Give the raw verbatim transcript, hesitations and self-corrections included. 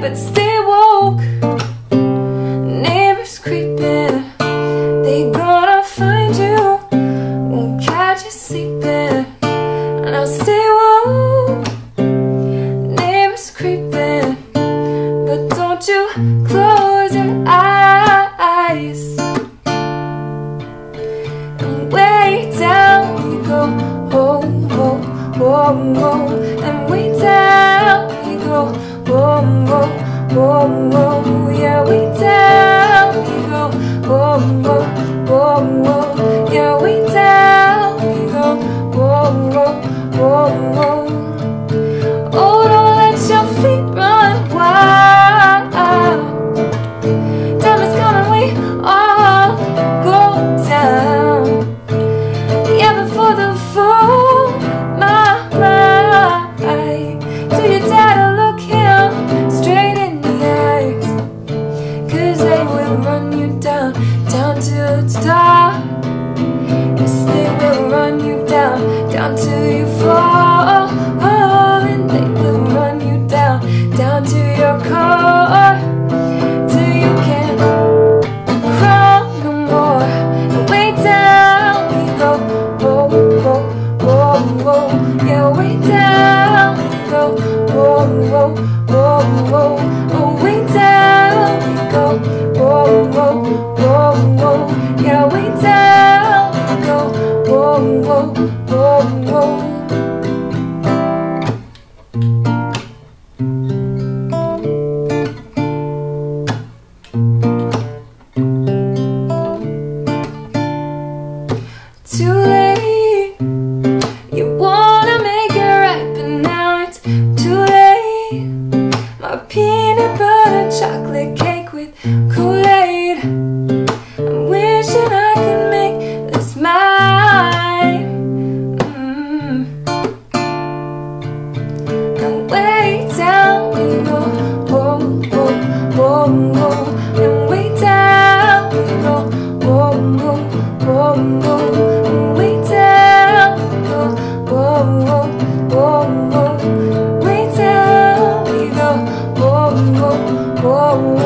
but stay woke. Neighbors creeping, they gonna find you, won't catch you sleeping. Now stay woke. Neighbors creeping, but don't you close your eyes. And way down we go, oh, oh, oh, oh. And way down we go, oh, oh, oh, oh. Yeah, way down we go, oh, oh, oh, oh. Yeah, way down we go, oh, oh, oh, oh. Oh, don't let your feet run wild. Time is coming, we all go down. Yeah, before the fall, my right. Do you dare to look him straight in the eyes? Cause they will run you down, down to the top. Yes, they will run you down, down till you fall. And they will run you down, down to your core, till you can't crawl no more. And way down we go, oh, oh, oh, oh. Yeah, way down we go, oh, oh, oh, oh. Oh, way down we go, oh, oh, oh, oh. Yeah, way down we go, oh, oh, oh, oh. Too late, you wanna make it right, but now it's too late. My peanut butter chocolate cake with Kool-Aid, I'm wishing I could make this mine. mm. And way down we go, oh, oh, oh, oh. And way down we go, oh, oh, oh, oh. Oh,